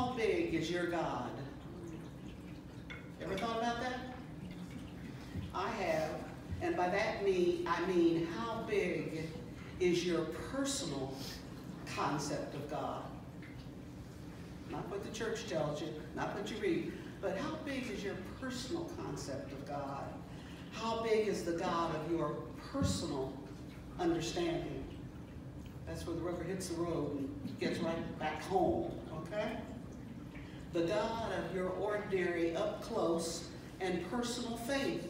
How big is your God? Ever thought about that? I have, and by that I mean how big is your personal concept of God? Not what the church tells you, not what you read, but how big is your personal concept of God? How big is the God of your personal understanding? That's where the rubber hits the road and gets right back home, okay? The God of your ordinary, up close, and personal faith.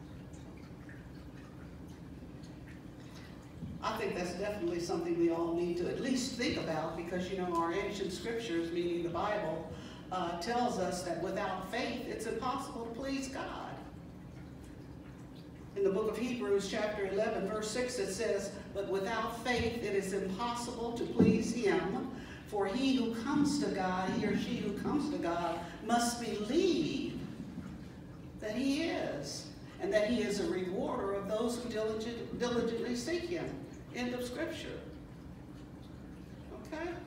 I think that's definitely something we all need to at least think about, because, you know, our ancient scriptures, meaning the Bible, tells us that without faith, it's impossible to please God. In the book of Hebrews, chapter 11, verse 6, it says, "But without faith, it is impossible to please him. For he who comes to God, he or she who comes to God, must believe that he is, and that he is a rewarder of those who diligently seek him." End of scripture. Okay?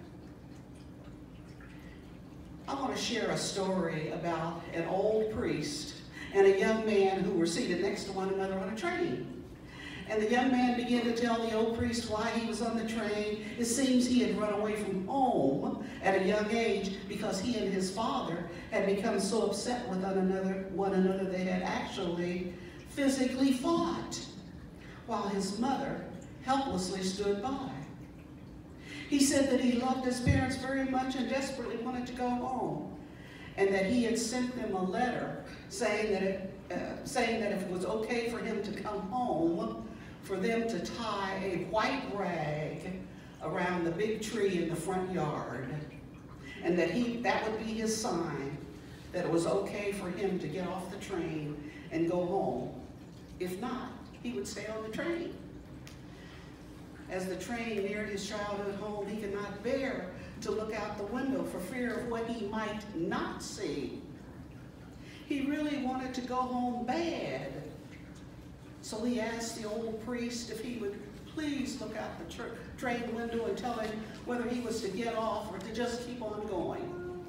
I want to share a story about an old priest and a young man who were seated next to one another on a train. And the young man began to tell the old priest why he was on the train. It seems he had run away from home at a young age because he and his father had become so upset with one another they had actually physically fought, while his mother helplessly stood by. He said that he loved his parents very much and desperately wanted to go home, and that he had sent them a letter saying that if it was okay for him to come home, for them to tie a white rag around the big tree in the front yard, and that would be his sign that it was okay for him to get off the train and go home. If not, he would stay on the train. As the train neared his childhood home, he could not bear to look out the window for fear of what he might not see. He really wanted to go home bad. So he asked the old priest if he would please look out the train window and tell him whether he was to get off or to just keep on going.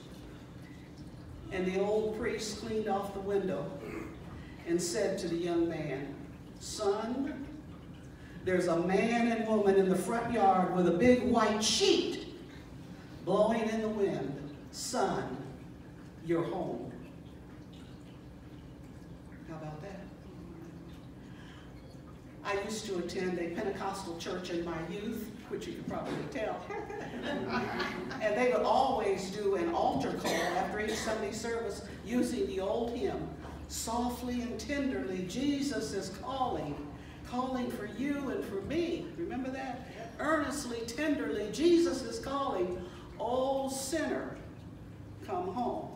And the old priest cleaned off the window and said to the young man, "Son, there's a man and woman in the front yard with a big white sheet blowing in the wind. Son, you're home." How about that? I used to attend a Pentecostal church in my youth, which you can probably tell. And they would always do an altar call after each Sunday service using the old hymn, "Softly and tenderly, Jesus is calling for you and for me." Remember that? Earnestly, tenderly, Jesus is calling, "Oh sinner, come home."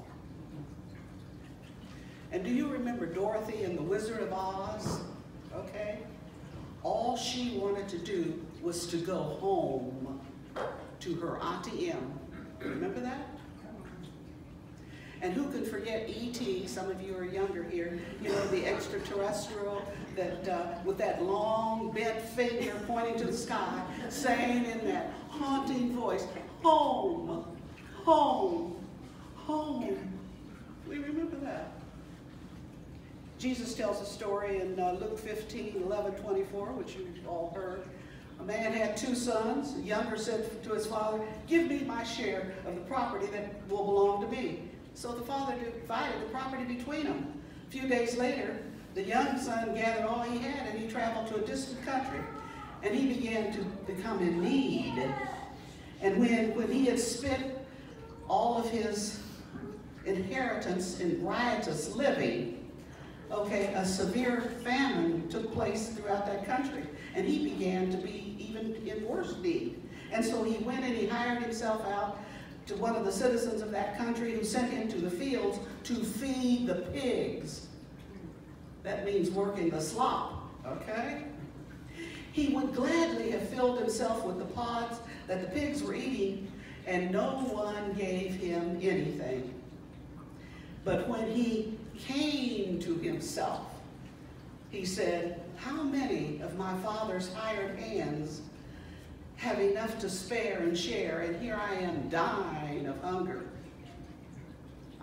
And do you remember Dorothy and the Wizard of Oz? Okay? All she wanted to do was to go home to her Auntie Em. Remember that? And who can forget E.T.? Some of you are younger here. You know, the extraterrestrial that with that long bent finger pointing to the sky, saying in that haunting voice, "Home, home, home." We remember that. Jesus tells a story in Luke 15:11-24, which you've all heard. A man had two sons. The younger said to his father, "Give me my share of the property that will belong to me." So the father divided the property between them. A few days later, the young son gathered all he had and he traveled to a distant country. And he began to become in need. And when he had spent all of his inheritance in riotous living, a severe famine took place throughout that country. And he began to be even in worse need. And so he went and he hired himself out to one of the citizens of that country, who sent him to the fields to feed the pigs. That means working the slop, okay? He would gladly have filled himself with the pods that the pigs were eating, and no one gave him anything. But when he came to himself, he said, "How many of my father's hired hands have enough to spare and share, and here I am dying of hunger.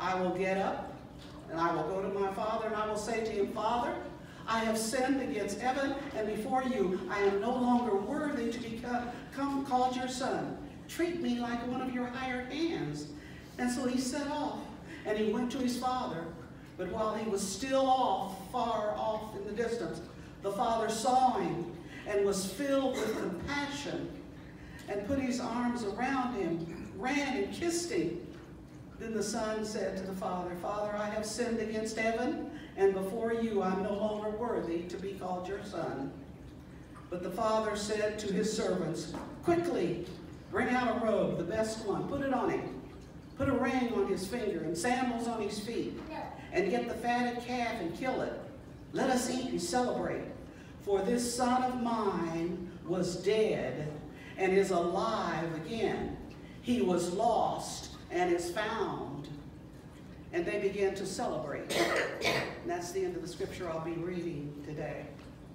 I will get up and I will go to my father and I will say to him, Father, I have sinned against heaven and before you. I am no longer worthy to become called your son. Treat me like one of your hired hands. And so he set off and he went to his father. But while he was still far off in the distance, the father saw him and was filled with compassion and put his arms around him, ran and kissed him. Then the son said to the father, Father, I have sinned against heaven, and before you I'm no longer worthy to be called your son. But the father said to his servants, quickly, bring out a robe, the best one, put it on him. Put a ring on his finger and sandals on his feet, and get the fatted calf and kill it. Let us eat and celebrate. For this son of mine was dead and is alive again. He was lost and is found. And they began to celebrate. And that's the end of the scripture I'll be reading today.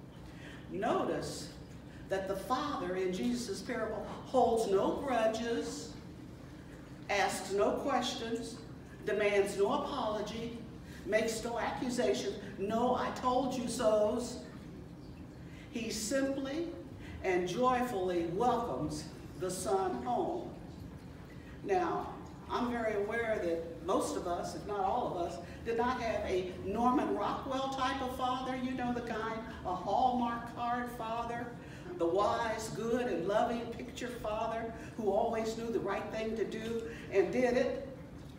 Notice that the father in Jesus' parable holds no grudges, asks no questions, demands no apology, makes no accusation, no I told you so's. He simply and joyfully welcomes the son home. Now, I'm very aware that most of us, if not all of us, did not have a Norman Rockwell type of father, you know the kind, a Hallmark card father, the wise, good, and loving picture father who always knew the right thing to do and did it.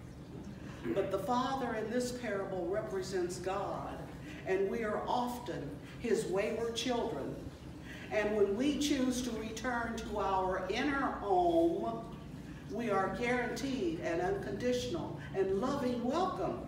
But the father in this parable represents God, and we are often his wayward children. And when we choose to return to our inner home, we are guaranteed an unconditional and loving welcome.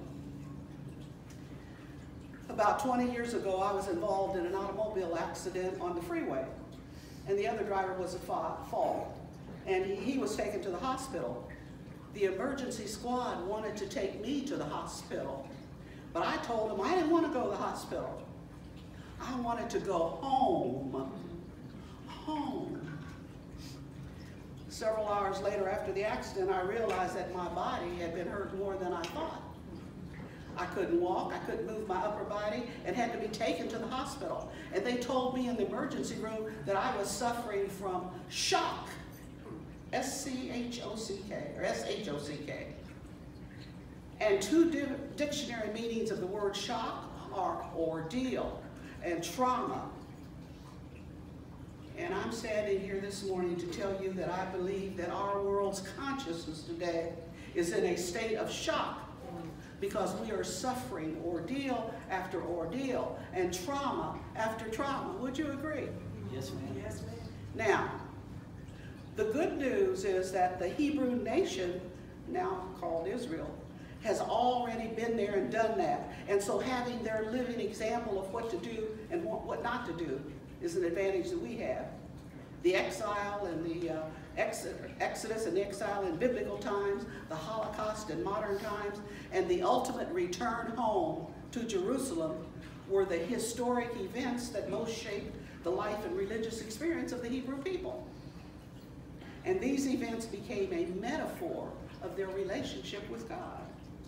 About 20 years ago, I was involved in an automobile accident on the freeway, and the other driver was at fault, and he was taken to the hospital. The emergency squad wanted to take me to the hospital, but I told them I didn't want to go to the hospital. I wanted to go home. Home. Several hours later after the accident, I realized that my body had been hurt more than I thought. I couldn't walk, I couldn't move my upper body, and had to be taken to the hospital. And they told me in the emergency room that I was suffering from shock. S-C-H-O-C-K, or S-H-O-C-K. And two dictionary meanings of the word shock are ordeal and trauma. And I'm standing here this morning to tell you that I believe that our world's consciousness today is in a state of shock because we are suffering ordeal after ordeal and trauma after trauma. Would you agree? Yes, ma'am. Yes, ma'am. Now, the good news is that the Hebrew nation, now called Israel, has already been there and done that. And so having their living example of what to do and what not to do is an advantage that we have. The exile and the Exodus and the exile in biblical times, the Holocaust in modern times, and the ultimate return home to Jerusalem were the historic events that most shaped the life and religious experience of the Hebrew people. And these events became a metaphor of their relationship with God.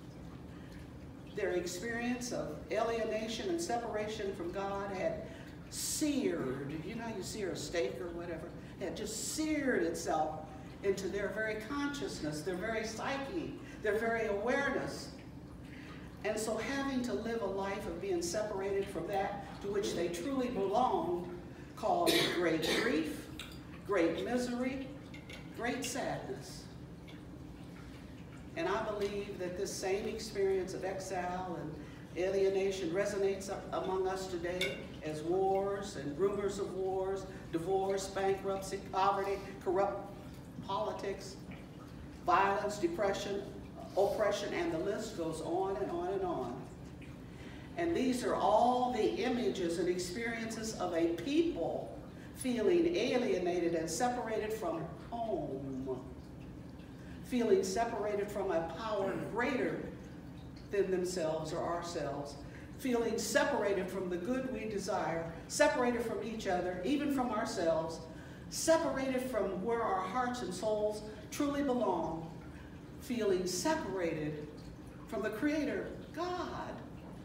Their experience of alienation and separation from God had seared, you know how you sear a steak or whatever, it had just seared itself into their very consciousness, their very psyche, their very awareness. And so having to live a life of being separated from that to which they truly belonged caused great grief, great misery, great sadness. And I believe that this same experience of exile and alienation resonates among us today as wars and rumors of wars, divorce, bankruptcy, poverty, corrupt politics, violence, depression, oppression, and the list goes on and on and on. And these are all the images and experiences of a people feeling alienated and separated from home, feeling separated from a power greater than themselves or ourselves, feeling separated from the good we desire, separated from each other, even from ourselves, separated from where our hearts and souls truly belong, feeling separated from the Creator, God.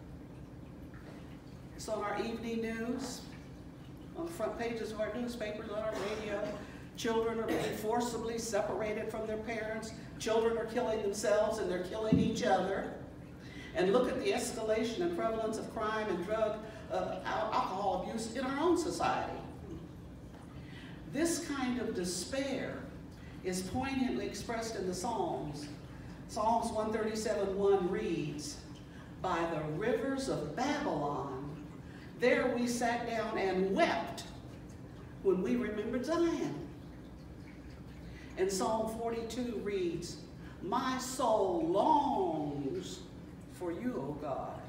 It's on our evening news, on the front pages of our newspapers, on our radio. Children are being forcibly separated from their parents. Children are killing themselves and they're killing each other. And look at the escalation and prevalence of crime and drug, alcohol abuse in our own society. This kind of despair is poignantly expressed in the Psalms. Psalms 137:1 reads, "By the rivers of Babylon, there we sat down and wept when we remembered Zion." And Psalm 42 reads, "My soul longs for you, O God."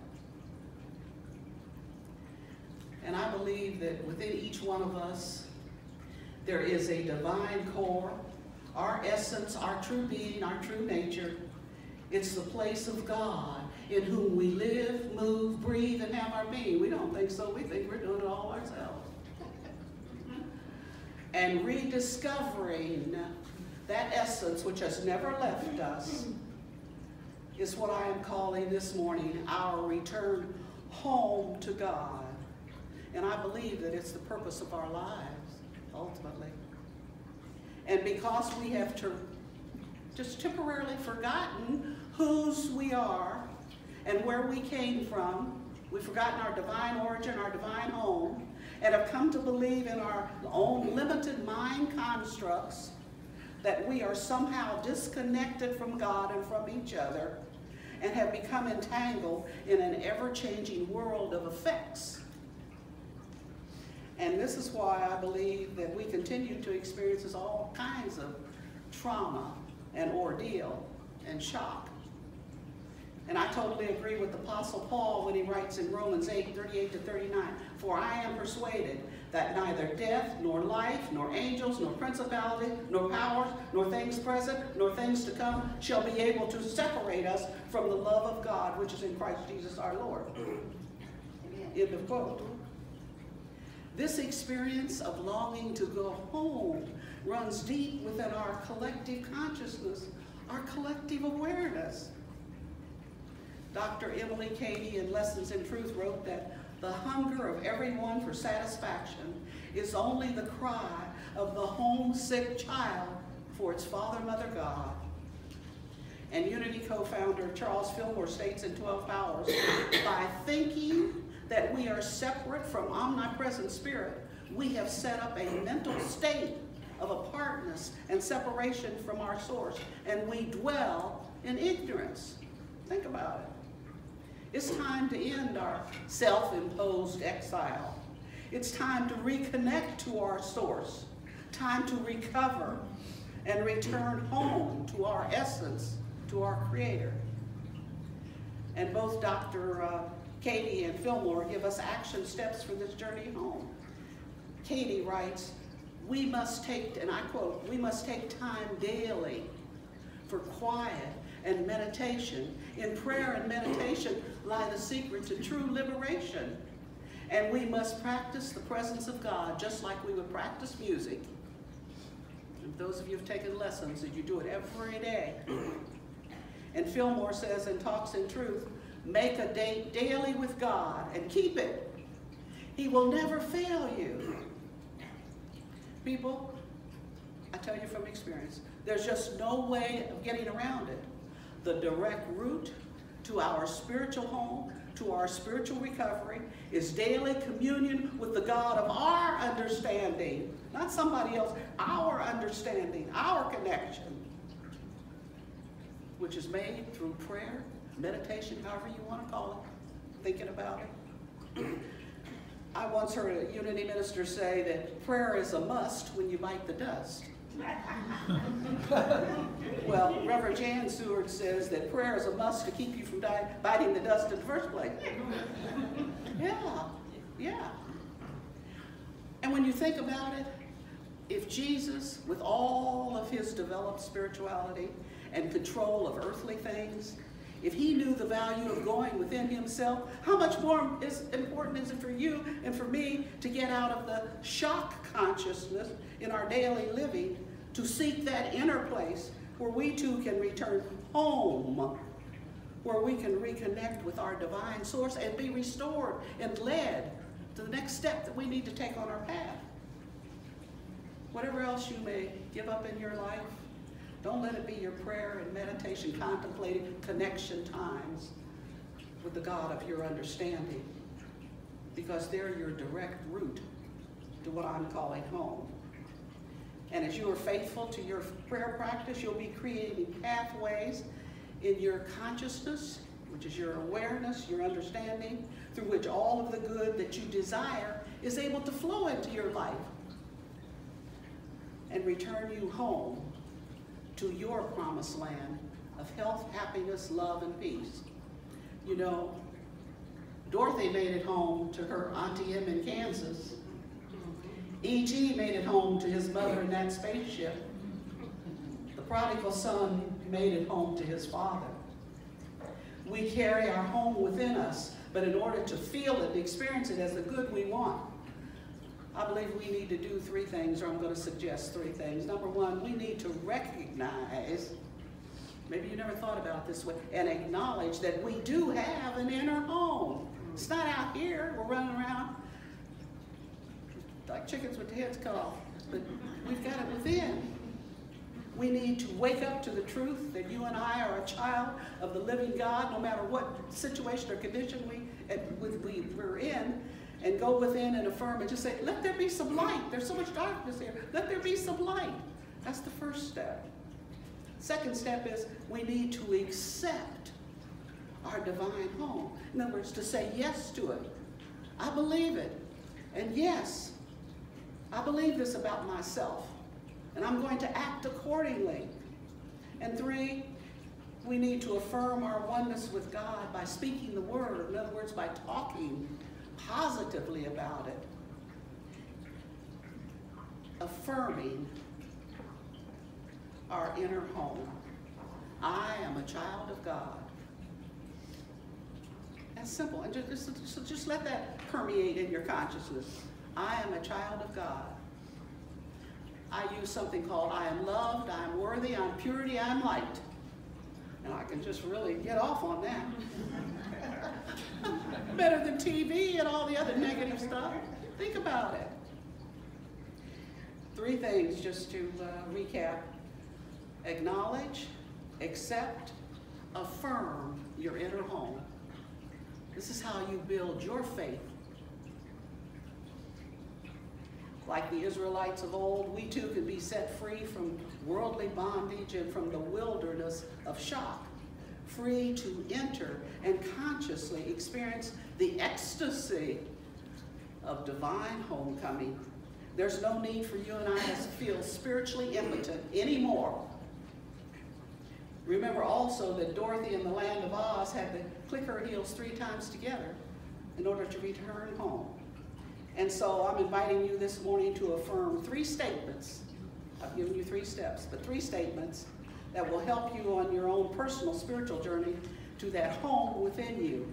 And I believe that within each one of us, there is a divine core, our essence, our true being, our true nature. It's the place of God in whom we live, move, breathe, and have our being. We don't think so. We think we're doing it all ourselves. And rediscovering that essence which has never left us is what I am calling this morning our return home to God. And I believe that it's the purpose of our lives, ultimately. And because we have just temporarily forgotten whose we are and where we came from, we've forgotten our divine origin, our divine home, and have come to believe in our own limited mind constructs that we are somehow disconnected from God and from each other and have become entangled in an ever-changing world of effects. And this is why I believe that we continue to experience all kinds of trauma and ordeal and shock. And I totally agree with the Apostle Paul when he writes in Romans 8:38-39, "For I am persuaded that neither death, nor life, nor angels, nor principality, nor powers, nor things present, nor things to come shall be able to separate us from the love of God, which is in Christ Jesus our Lord." End of quote. This experience of longing to go home runs deep within our collective consciousness, our collective awareness. Dr. Emily Cady in Lessons in Truth wrote that the hunger of everyone for satisfaction is only the cry of the homesick child for its father, mother, God. And Unity co-founder Charles Fillmore states in 12 Powers, "By thinking that we are separate from omnipresent spirit, we have set up a mental state of apartness and separation from our source, and we dwell in ignorance." Think about it. It's time to end our self-imposed exile. It's time to reconnect to our source, time to recover and return home to our essence, to our Creator. And both Dr. Cady and Fillmore give us action steps for this journey home. Cady writes, "We must take," and I quote, "we must take time daily for quiet and meditation. In prayer and meditation lie the secret to true liberation. And we must practice the presence of God just like we would practice music." And those of you who have taken lessons, that you do it every day. And Fillmore says in Talks in Truth, "Make a date daily with God and keep it. He will never fail you." People, I tell you from experience, there's just no way of getting around it. The direct route to our spiritual home, to our spiritual recovery, is daily communion with the God of our understanding, not somebody else, our understanding, our connection, which is made through prayer, meditation, however you want to call it, thinking about it. I once heard a Unity minister say that prayer is a must when you bite the dust. Well, Reverend Jan Seward says that prayer is a must to keep you from biting the dust in the first place. Yeah. And when you think about it, if Jesus, with all of his developed spirituality and control of earthly things, if he knew the value of going within himself, how much more important is it for you and for me to get out of the shock consciousness in our daily living to seek that inner place where we too can return home where we can reconnect with our divine source and be restored and led to the next step that we need to take on our path. Whatever else you may give up in your life, don't let it be your prayer and meditation, contemplating connection times with the God of your understanding, because they're your direct route to what I'm calling home. And as you are faithful to your prayer practice, you'll be creating pathways in your consciousness, which is your awareness, your understanding, through which all of the good that you desire is able to flow into your life and return you home to your promised land of health, happiness, love, and peace. You know, Dorothy made it home to her Auntie Em in Kansas. E.T. made it home to his mother in that spaceship. The prodigal son made it home to his father. We carry our home within us, but in order to feel it and experience it as the good we want, I believe we need to do three things, or I'm going to suggest three things. Number one, we need to recognize, maybe you never thought about it this way, and acknowledge that we do have an inner home. It's not out here, we're running around like chickens with their heads cut off, but we've got it within. We need to wake up to the truth that you and I are a child of the living God, no matter what situation or condition we're in, and go within and affirm and just say, let there be some light. There's so much darkness here. Let there be some light. That's the first step. Second step is we need to accept our divine home. In other words, to say yes to it. I believe it. And yes, I believe this about myself, and I'm going to act accordingly. And three, we need to affirm our oneness with God by speaking the word. In other words, by talking positively about it. Affirming our inner home. I am a child of God. That's simple. And just let that permeate in your consciousness. I am a child of God. I use something called I am loved, I am worthy, I am purity, I am light. And I can just really get off on that. Better than TV and all the other negative stuff. Think about it. Three things just to recap. Acknowledge, accept, affirm your inner home. This is how you build your faith. Like the Israelites of old, we too can be set free from worldly bondage and from the wilderness of shock, free to enter and consciously experience the ecstasy of divine homecoming. There's no need for you and I to feel spiritually impotent anymore. Remember also that Dorothy in the Land of Oz had to click her heels 3 times together in order to return home. And so I'm inviting you this morning to affirm 3 statements. I've given you 3 steps, but 3 statements that will help you on your own personal spiritual journey to that home within you.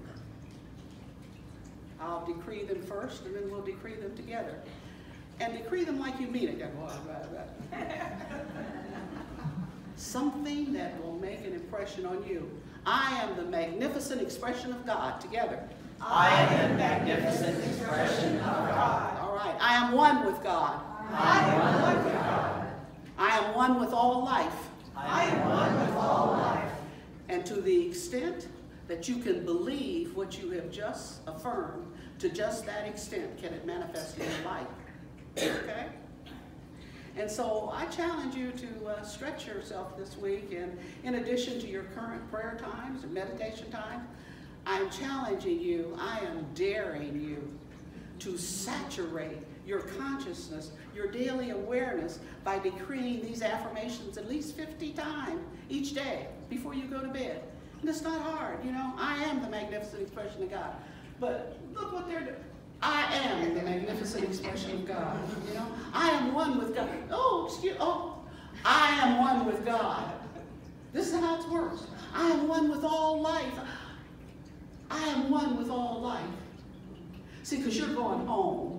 I'll decree them first, and then we'll decree them together. And decree them like you mean it. Something that will make an impression on you. I am the magnificent expression of God. Together. I am the magnificent expression of God. All right. I am one with God. I am one with God. I am one with all life. I am one with all life. And to the extent that you can believe what you have just affirmed, to just that extent can it manifest in your life. Okay? And so I challenge you to stretch yourself this week, and in addition to your current prayer times and meditation times, I'm challenging you, I am daring you to saturate your consciousness, your daily awareness by decreeing these affirmations at least 50 times each day before you go to bed. And it's not hard, you know. I am the magnificent expression of God. But look what they're doing. I am the magnificent expression of God, you know. I am one with God. I am one with God. This is how it works. I am one with all life. I am one with all life. See, because you're going home.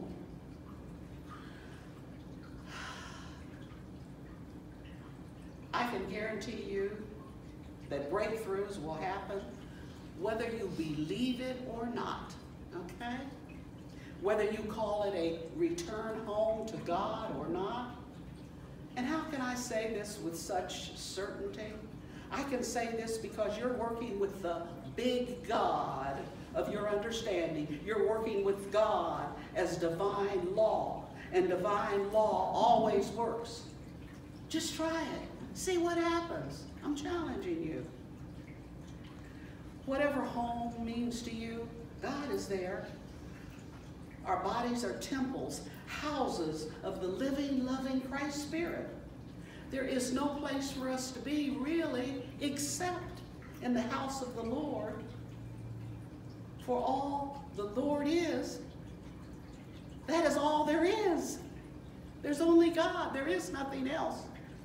I can guarantee you that breakthroughs will happen whether you believe it or not, okay? Whether you call it a return home to God or not. And how can I say this with such certainty? I can say this because you're working with the big God of your understanding. You're working with God as divine law, and divine law always works. Just try it. See what happens. I'm challenging you. Whatever home means to you, God is there. Our bodies are temples, houses of the living, loving Christ Spirit. There is no place for us to be, really, except in the house of the Lord. For all the Lord is, that is all there is. There's only God. There is nothing else.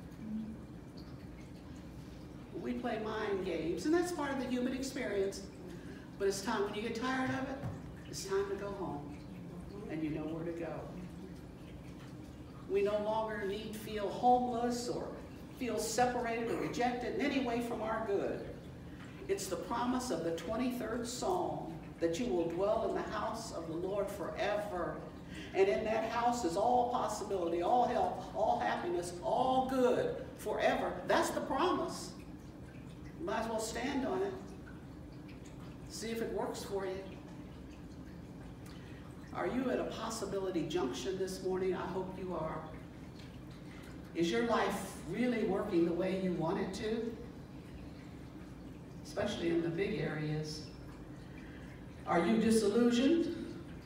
We play mind games, and that's part of the human experience. But it's time, when you get tired of it, it's time to go home, and you know where to go. We no longer need to feel homeless or feel separated or rejected in any way from our good. It's the promise of the 23rd Psalm that you will dwell in the house of the Lord forever. And in that house is all possibility, all health, all happiness, all good forever. That's the promise. You might as well stand on it. See if it works for you. Are you at a possibility junction this morning? I hope you are. Is your life really working the way you want it to? Especially in the big areas. Are you disillusioned?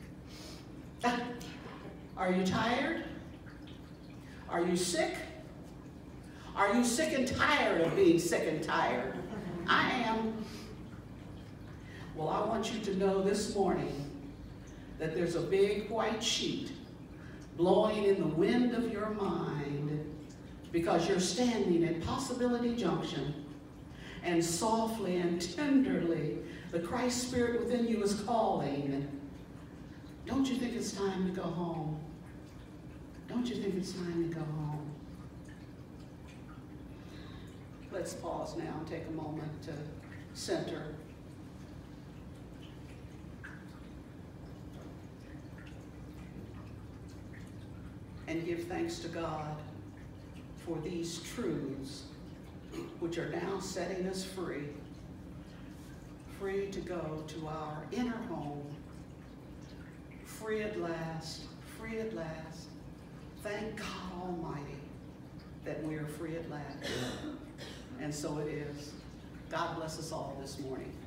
Are you tired? Are you sick? Are you sick and tired of being sick and tired? I am. Well, I want you to know this morning that there's a big white sheet blowing in the wind of your mind because you're standing at Possibility Junction, and softly and tenderly the Christ Spirit within you is calling. Don't you think it's time to go home? Don't you think it's time to go home? Let's pause now and take a moment to center. And give thanks to God for these truths which are now setting us free. Free to go to our inner home. Free at last, free at last. Thank God Almighty that we are free at last. And so it is. God bless us all this morning.